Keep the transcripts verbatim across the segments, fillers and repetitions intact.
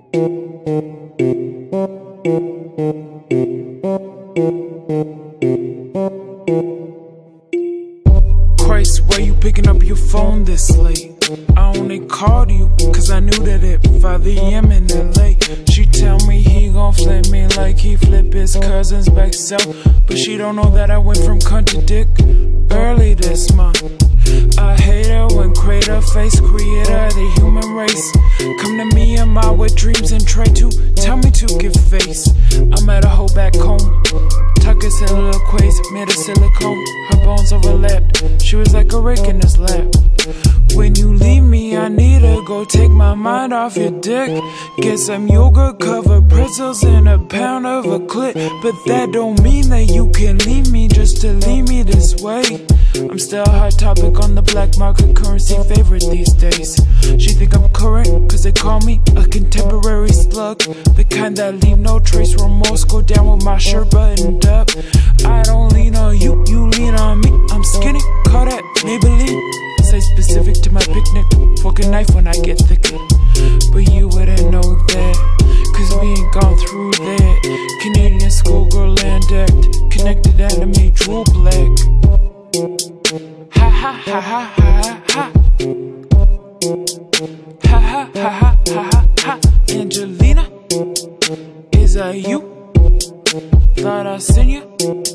Christ, why you picking up your phone this late? I only called you cause I knew that at five A M in L A she tell me he gon' flip me like he flip his cousins back south. But she don't know that I went from cunt to dick early this month. I hate her when creator face creator the human race come to me in my wet dreams and try to tell me to give face. I met a hoe back home, tuck his soliloquies, made of silicone, her bones overlapped. She was like a rake in his lap. When you leave me, I need to go take my mind off your dick. Get some yogurt covered pretzels and a pound of a clit. But that don't mean that you can leave me just to leave me this way. I'm still a hot topic on the black market, currency favorite these days. She think I'm current cause they call me a contemporary slug, the kind that leave no trace remorse, go down with my shirt buttoned up. I don't lean on you, you lean on me. I'm skinny, call that Maybelline. Say specific to my picnic, fork and knife when I get thicker. But you wouldn't know that, cause we ain't gone through that. Canadian schoolgirl land act, connected anime, drool black. Ha ha ha ha ha ha. Ha ha ha ha ha ha. Angelina, is that you? Thought I seen you.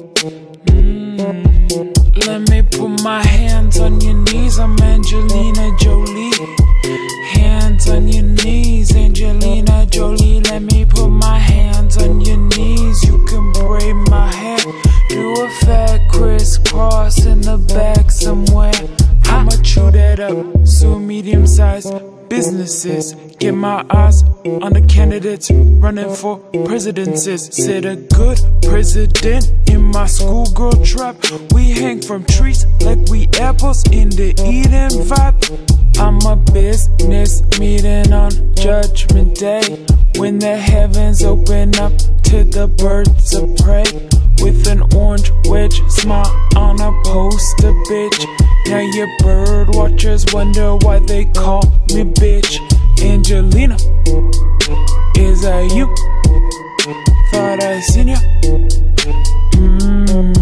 Mm. Let me put my hands on your knees, I'm Angelina Jolie. Hands on your knees, Angelina Jolie. Let me put my hands on your knees. You can braid my hair, do a fat crisscross in the back somewhere. I'ma chew that up, so medium-sized businesses. Get my eyes on the candidates running for presidencies. Said a good president in my schoolgirl trap. We hang from trees like we apples in the Eden vibe. I'm a business meeting on Judgment Day, when the heavens open up to the birds of prey. With an orange wedge smile on a poster, bitch. Now your bird watchers wonder why they call me bitch. Angelina, is that you? Thought I seen you. Mm.